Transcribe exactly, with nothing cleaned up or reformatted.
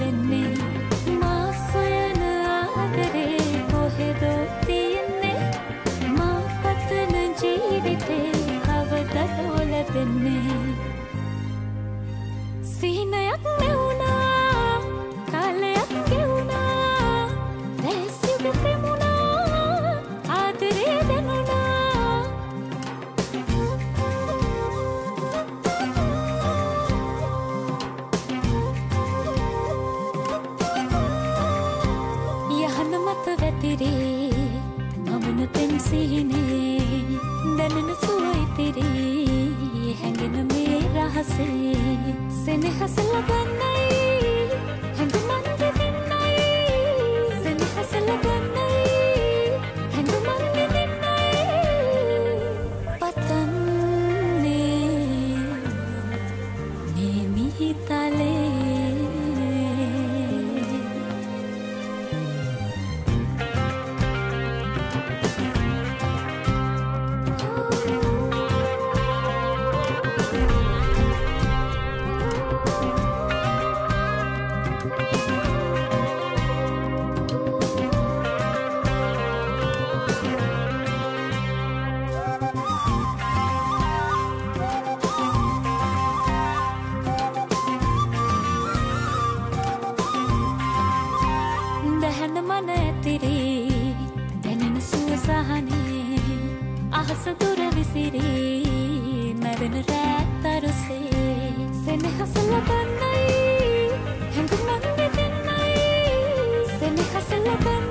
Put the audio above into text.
වෙන්නේ මා සොයන ආදරේ කොහෙදෝ තියන්නේ මා පතන ජීවිතේ කවදද ලැබෙන්නේ සිහිනයක් නැවුණා කාලයක් ගෙවුණා දැසියක තෙමුණා ආදරේ දැනුණා යහන මත වැතිරේ මමන පෙම් සිහිනේ දැනෙන සුව ඉතිරේ හැඟෙන මේ රහසේ සෙනෙහස ලබන්නයි හැඟුමන් දෙන්නයි සෙනෙහස ලබන්නයි හැඟුමන් දෙන්නයි පතන්නේ මේ මිහිතලේ දැහන මන ඇතිරේ දැනෙන සුව සහනේ අහස දුර විසිරේ මැරෙන රැත්තරුසේ සෙනෙහස ලබන්නයි හැඟුමන් දෙන්නයි සෙනෙහස ලබන්නයි